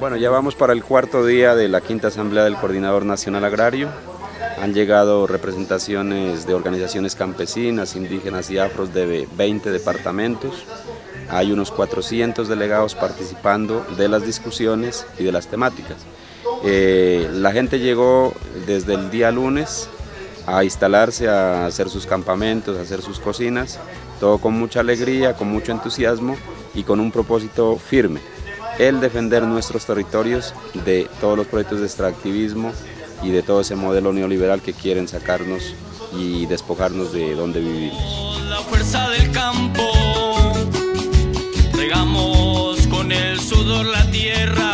Bueno, ya vamos para el cuarto día de la quinta asamblea del Coordinador Nacional Agrario. Han llegado representaciones de organizaciones campesinas, indígenas y afros de 20 departamentos. Hay unos 400 delegados participando de las discusiones y de las temáticas. La gente llegó desde el día lunes a instalarse, a hacer sus campamentos, a hacer sus cocinas, todo con mucha alegría, con mucho entusiasmo y con un propósito firme: el defender nuestros territorios de todos los proyectos de extractivismo y de todo ese modelo neoliberal que quieren sacarnos y despojarnos de donde vivimos. La fuerza del campo, regamos con el sudor la tierra.